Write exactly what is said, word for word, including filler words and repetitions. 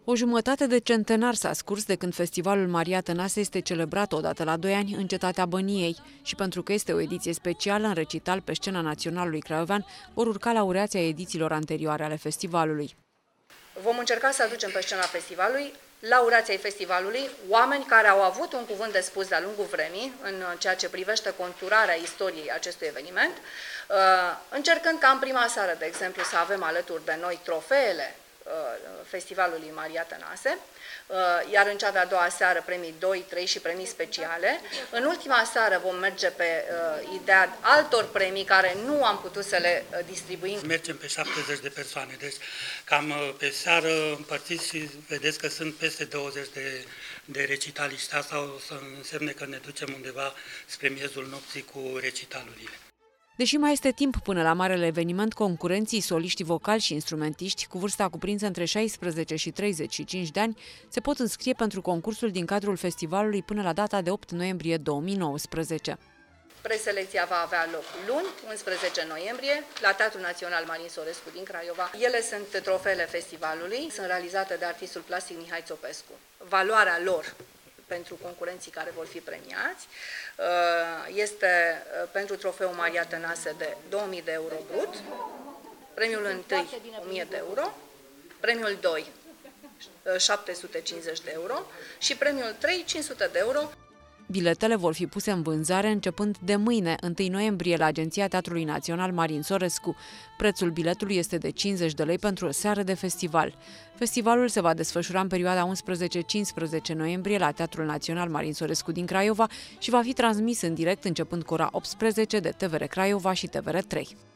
O jumătate de centenar s-a scurs de când Festivalul Maria Tănase este celebrat odată la doi ani în Cetatea Băniei și pentru că este o ediție specială, în recital pe scena Naționalului Craiovean vor urca laureații ai edițiilor anterioare ale festivalului. Vom încerca să aducem pe scena festivalului laureații ai festivalului, oameni care au avut un cuvânt de spus de-a lungul vremii în ceea ce privește conturarea istoriei acestui eveniment, încercând ca în prima seară, de exemplu, să avem alături de noi trofeele Festivalului Maria Tănase, iar în cea de-a doua seară premii doi, trei și premii speciale. În ultima seară vom merge pe ideea altor premii care nu am putut să le distribuim. Mergem pe șaptezeci de persoane, deci cam pe seară împărțiți și vedeți că sunt peste douăzeci de, de recitaliști. Asta o să însemne că ne ducem undeva spre miezul nopții cu recitalurile. Deși mai este timp până la marele eveniment, concurenții, soliști vocali și instrumentiști cu vârsta cuprinsă între șaisprezece și treizeci și cinci de ani se pot înscrie pentru concursul din cadrul festivalului până la data de opt noiembrie două mii nouăsprezece. Preselecția va avea loc luni, unsprezece noiembrie, la Teatrul Național Marin Sorescu din Craiova. Ele sunt trofeele festivalului, sunt realizate de artistul plastic Mihai Țopescu. Valoarea lor pentru concurenții care vor fi premiați este pentru trofeul Maria Tănase de două mii de euro brut, premiul întâi o mie de euro, premiul doi șapte sute cincizeci de euro și premiul trei cinci sute de euro. Biletele vor fi puse în vânzare începând de mâine, întâi noiembrie, la Agenția Teatrului Național Marin Sorescu. Prețul biletului este de cincizeci de lei pentru o seară de festival. Festivalul se va desfășura în perioada unsprezece cincisprezece noiembrie la Teatrul Național Marin Sorescu din Craiova și va fi transmis în direct începând cu ora optsprezece de T V R Craiova și T V R trei.